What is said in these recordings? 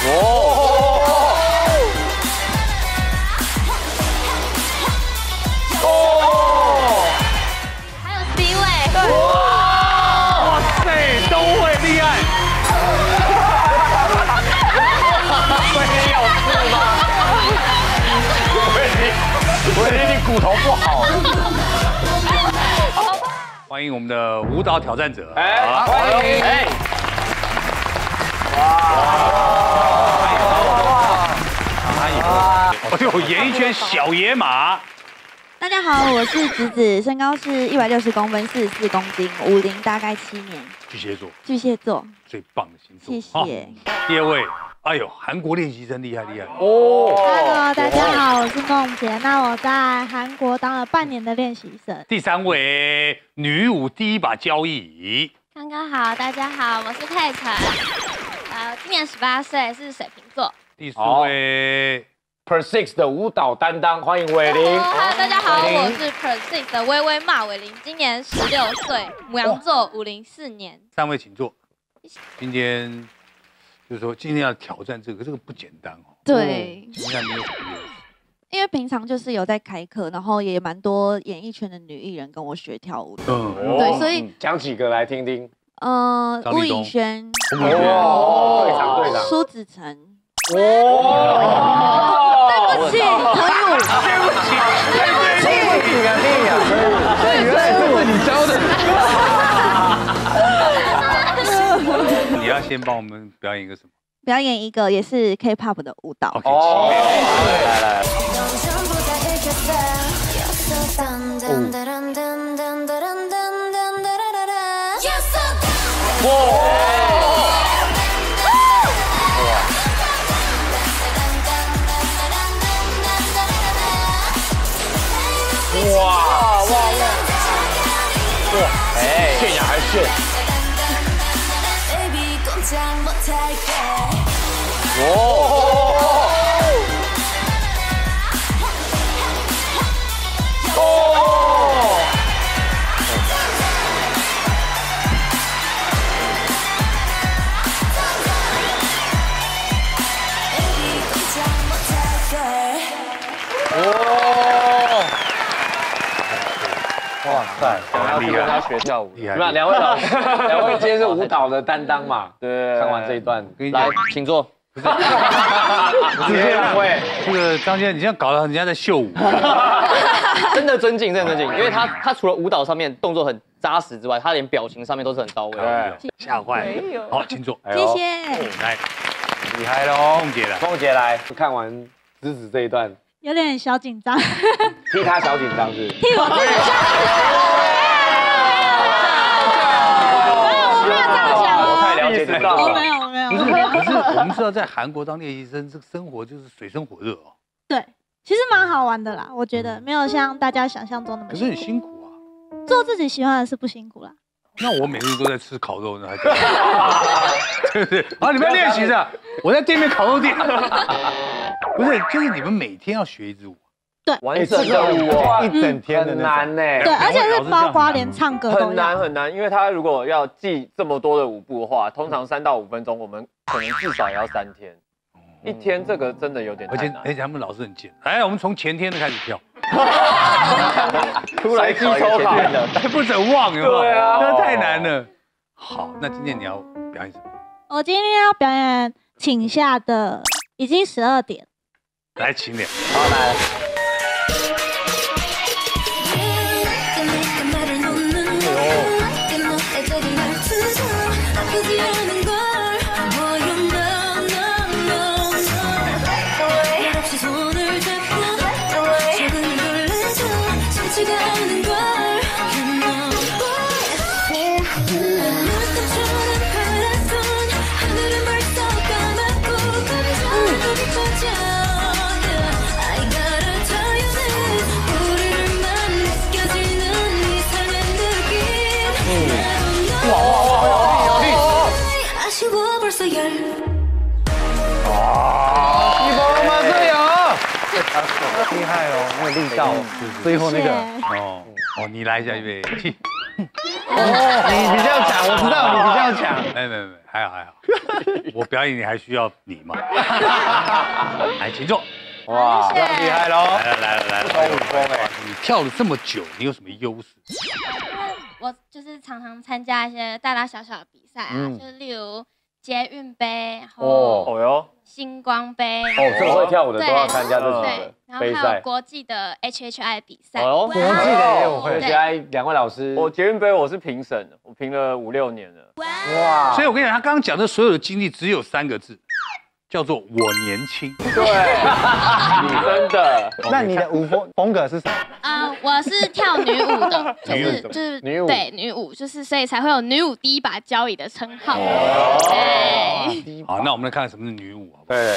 还有 C 位， 哇塞，都会厉害。 没有事吗？我以为你骨头不好。 欢迎我们的舞蹈挑战者， 哎，欢迎！哎， 哎呦，演艺圈小野马。 大家好，我是子子，身高是160公分，44公斤，50大概7年。 巨蟹座， 巨蟹座， 最棒的星座。 谢谢。 第二位，哎呦，韩国练习生厉害厉害。 哦 Hello， 大家好，我是梦洁。那我在韩国当了半年的练习生。 第三位，女舞第一把交椅。 刚刚好，大家好，我是佩晨，今年18岁，是水瓶座。 第四位。 Per6 的舞蹈担当，欢迎伟玲。 Hello， 大家好，我是 Per6 的微微骂伟玲，今年16岁，牡羊座，504年。 三位请坐。今天就是说今天要挑战这个不简单哦。 对， 请问一下你有什么优势？ 因为平常就是有在开课，然后也蛮多演艺圈的女艺人跟我学跳舞的。对，所以讲几个来听听。 吴以轩， 队长， 苏子成。 哇！ 对不起，可以舞。 对不起， 所以原来这是你教的。 你要先帮我们表演一个什么？ 表演一个也是 K-pop 的舞蹈。 OK， 来。哇！哎，炫呀还炫！哇塞，厉害！他学跳舞， 厉害！ 那两位老师，两位今天是舞蹈的担当嘛？对，看完这一段， 来， 请坐。 不是两位，这个张先生，你这样搞得人家在秀舞。 真的尊敬，真的尊敬，因为他除了舞蹈上面动作很扎实之外，他连表情上面都是很到位。 对，吓坏。好，请坐。 谢谢。 来， 厉害喽， 梦姐来， 梦姐来。看完子子这一段， 有点小紧张， 替他小紧张是？ 替我自己小紧张。我没有这样想哦。 太了解这个。 我没有。 不是，我们知道在韩国当练习生，这个生活就是水深火热哦。 对，其实蛮好玩的啦，我觉得没有像大家想象中那么辛苦。 可是很辛苦啊。 做自己喜欢的事不辛苦啦。 那我每日都在吃烤肉呢，还对不对？啊，你们练习的，我在店面烤肉店。不是，就是你们每天要学一支舞。 对， 完整的舞一整天很难呢。 对，而且是包括连唱歌都要。 很难，因为他如果要记这么多的舞步的话，通常3到5分钟，我们可能至少也要3天。1天这个真的有点太难。 而且他们老师很贱。来，我们从前天的开始跳。 突然记抽考的， 不准忘有没有？ 对啊， 那太难了。好，那今天你要表演什么？ 我今天要表演请下的，已经12点。 来，请点。 好，来。 厉害哦，没有力道，最后那个哦，你来一下，预备起。 你比较强，我知道你比较强。 没，还好。我表演你还需要你吗？来，请坐。 哇，厉害喽！ 来， 武功哎！ 你跳了这么久，你有什么优势？ 我就是常常参加一些大大小小的比赛啊，就是例如捷运杯，然后星光杯， 这个会跳舞的都要参加这种对，然后还有国际的 HHI 比赛， 国际的也有会。 HHI 两位老师， 我捷运杯我是评审，我评了5、6年了。 哇！所以我跟你讲，他刚刚讲的所有的经历只有3个字。叫做我年轻， 对，你真的。 那你的舞风格是什么？ 我是跳女舞的，就是女舞， 对女舞，就是所以才会有女舞第一把交椅的称号。 好，那我们来看看什么是女舞，好不好？ 对。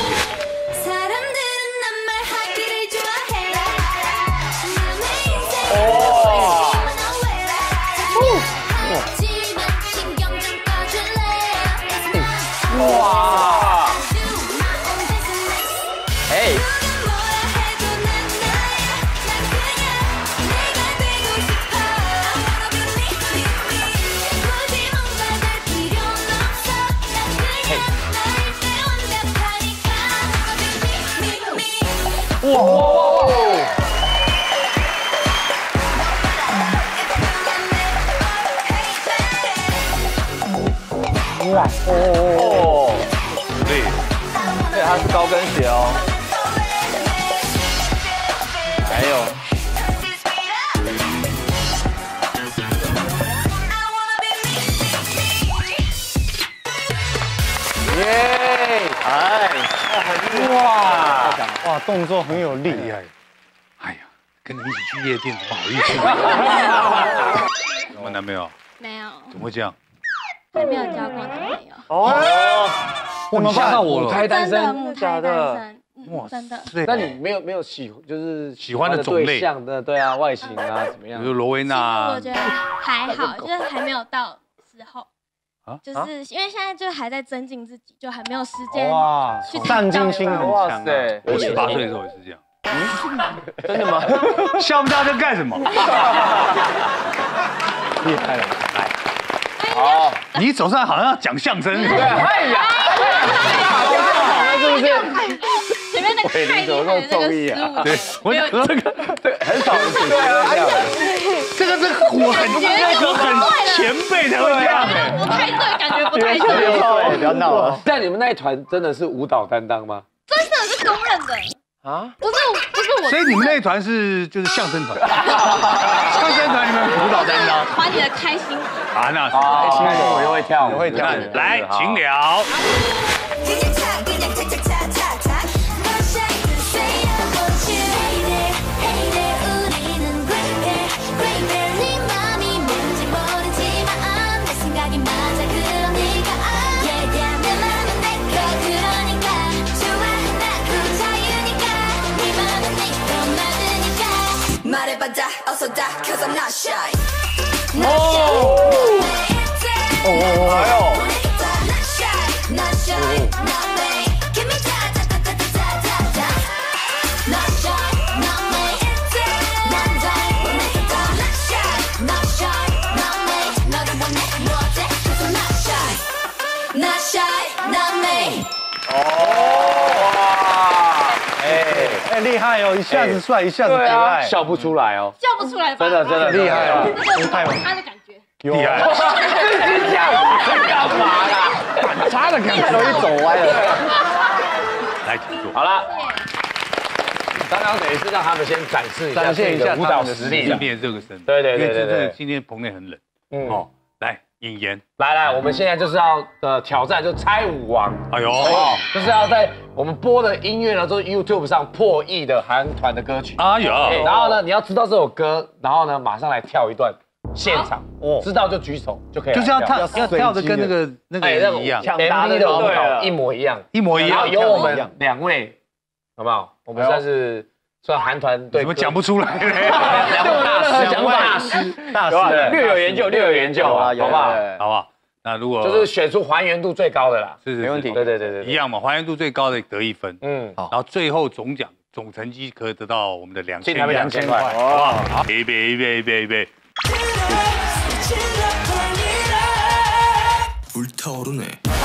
哇！ 对，它是高跟鞋哦。还有，耶！ 哇，动作很有力， 厉害！哎呀，跟你一起去夜店怎么好意思？有没有男朋友？ 没有。 怎么会这样？ 还没有交过男朋友。 哇，你吓到我了！ 母胎单身， 母胎单身。 哇， 真的。 那你没有就是喜欢的种类对象的，对啊，外形啊怎么样？ 比如罗威娜。 我觉得还好，就是还没有到时候。就是因为现在就还在增进自己，就还没有时间去上进心很强。 对， 我18岁的时候也是这样。 真的吗？ 笑不笑在干什么？ 厉害了，来。 好，你手上好像要讲相声。 对，哎呀，是不是？ 前面那个太厉害的那个失误， 对，我讲这个对很少人这样。 这个我很前辈才会这样哎， 不太对，感觉不太对。 不要闹了。 但你们那一团真的是舞蹈担当吗？ 真的是公认的啊，不是我。 所以你们那一团就是相声团，相声团你们舞蹈担当， 把你的开心啊，那开心我又会跳， 我会跳。 来，请聊。 厉害哦，一下子帅，一下子可爱， 笑不出来哦， 笑不出来， 真的厉害哦， 太他的感觉， 厉害， 这样干嘛啦？ 反差的感觉，容易走歪了。 来，请坐。 好了，刚刚等于是让他们先展示一下舞蹈实力， 今天热个身， 对， 因为今天棚内很冷，哦，来。引言， 来，我们现在就是要挑战，就猜舞王。 哎呦， 就是要在我们播的音乐呢，都是 YouTube 上破亿的韩团的歌曲。 哎呦， 然后呢，你要知道这首歌，然后呢，马上来跳一段现场。知道就举手就可以。 就是要跳的跟那个一样 ，MV 的舞蹈一模一样，然后有我们2位，好不好？我们算韩团对， 怎么讲不出来？ 两位大师，略有研究啊，好不好？ 好不好？那如果就是选出还原度最高的啦， 没问题。 对， 一样嘛，还原度最高的得1分，好，然后最后总成绩可以得到我们的2000块， 好不好？ 好，预备。 불타오르네.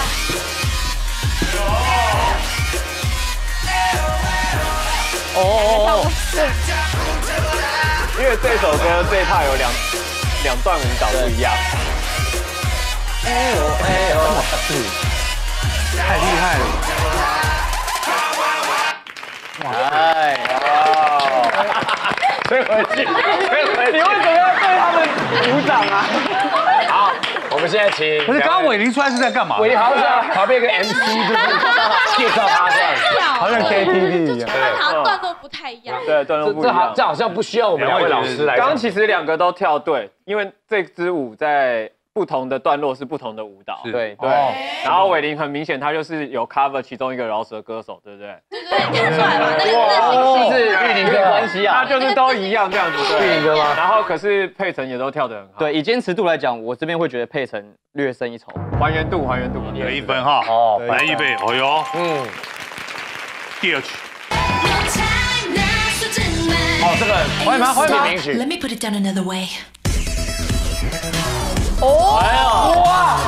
因为这首歌这一趴有两段舞蹈不一样。哎呦哎呦， 太厉害了！ 哎吹回去，你为什么要对他们鼓掌啊？ 好，我们现在请。 可是刚刚伟林出来是在干嘛？ 伟林好像旁边一个 MC， 就是介绍他这样子， 好像 KTV 一样。 对，好像段落不太一样。 对，段落不一样。 这好像不需要我们两位老师来。 刚刚其实2个都跳对，因为这支舞在不同的段落是不同的舞蹈。 对对。然后伟林很明显，他就是有 cover 其中一个饶舌歌手，对不对？ 对，看出来嘛，那个是玉林哥关系啊， 他就是都一样这样子。 玉林哥吗？ 然后可是佩岑也都跳得很好。 对，以坚持度来讲，我这边会觉得佩岑略胜一筹。 还原度， 得1分哈。哦，来预备，哦哟，第2曲。 哦，这个会吗？会吗？名曲。 Let me put it down another way. 哦，哎呦，哇！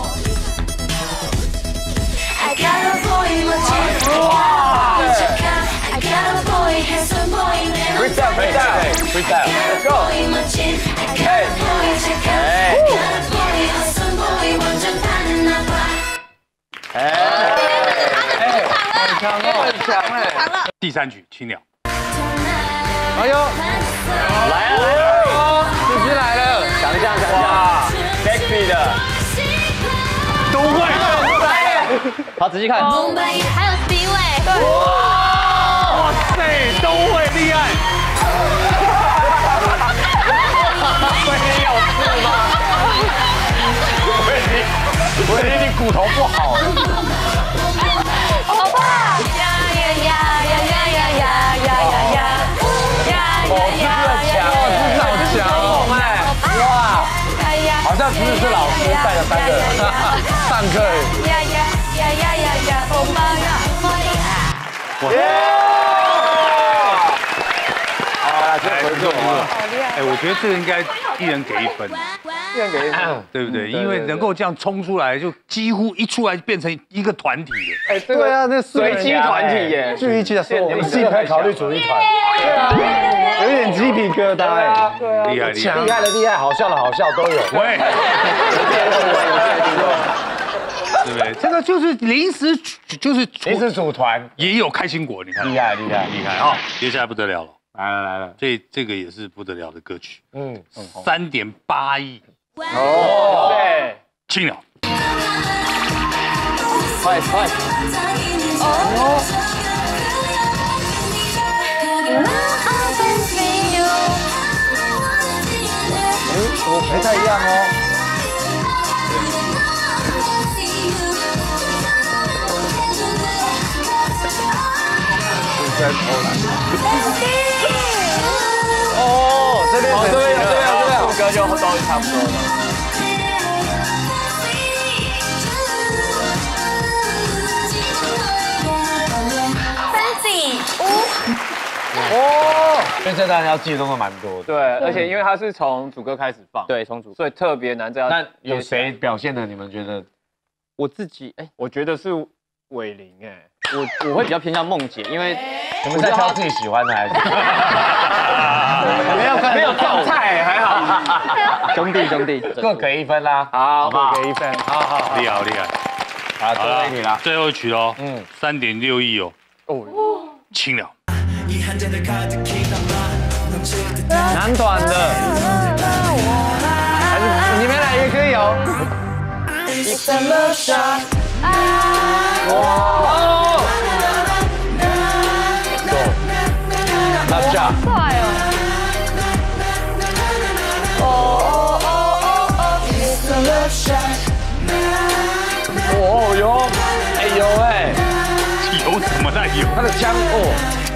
I got a boy, wow! I got a boy, handsome boy, man. Freestyle, let's go. Hey, I got a boy, handsome boy, 완전 반했나 봐. 很强哦，很强哎。 第3曲，青鸟。 哎呦，来了，自己来了，想一下哇 ，sexy 的， 都会。 好，仔细看， 还有 C 位，对， 哇塞，都会厉害。 没有事吗？我以为你骨头不好。 好吧， 好强哦！哇，好像只是老师带了3个人上课。 这回做啊！ 哎，我觉得这个应该一人给1分， 一人给1分， 对不对？因为能够这样冲出来，就几乎一出来就变成一个团体了。 哎，对啊，那随机团体耶， 就一起的说，我们自己可以考虑组一团。 对啊，有点鸡皮疙瘩哎。 对啊， 厉害厉害， 厉害的厉害，好笑的好笑都有。 喂，对不对？这个就是临时组团， 也有开心果，你看， 厉害厉害厉害啊！接下来不得了了。 来了， 这个也是不得了的歌曲，3.8亿哦，对， 青鸟， 快， 不太一样哦。在偷懒。哦，这边副歌就都差不多了。哦，因为这大家要记的东西蛮多的。 对，而且因为它是从主歌开始放， 对，从主， 所以特别难。这样， 那有谁表现的？你们觉得？ 我自己， 我觉得是伟林， 我会比较偏向梦姐，因为你们在挑自己喜欢的还是？ 没有撞菜，还好。 兄弟， 各给1分啦， 好， 各给1分， 好，厉害厉害。 好，最后一题啦， 最后一曲喽，3.6亿哦，青鸟。 男团的，还是你们俩也可以哦。哇！那这样。 快哦哟，哎呦哎， 有什么那有？ 他的枪哦。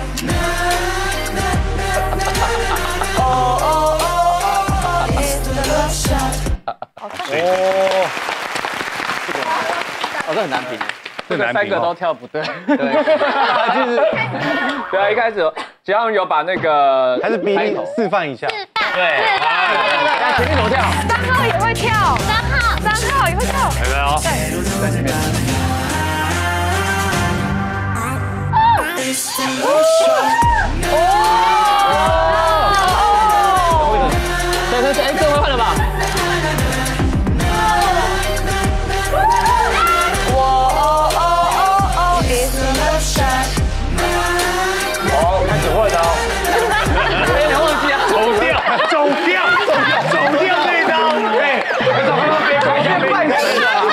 这很难评， 这3个都跳不对， 对， 就是对啊，一开始只要有把那个还是比例示范一下， 对，那前面怎么跳 ？3号也会跳，3号也会跳。 有没有？ 对， 在前面。 对，哎，这会换了吧？ 哦，开始混了。 有点忘记啊。 走掉这一招。哎，别快点。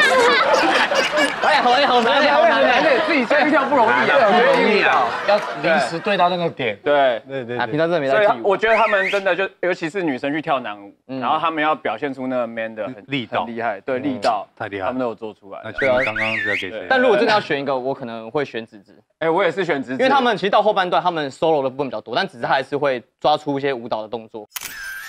哎，好难， 自己先跳不容易啊， 不容易啊，要临时对到那个点。 对， 啊，平常真的没在所以记。 我觉得他们真的就，尤其是女生去跳男舞，然后他们要表现出那个 man 的力道很厉害，对力道太厉害， 他们都有做出来。 那刚刚是要给谁？ 但如果真的要选一个，我可能会选子子。 哎，我也是选子子， 因为他们其实到后半段，他们 solo 的部分比较多，但子子还是会抓出一些舞蹈的动作。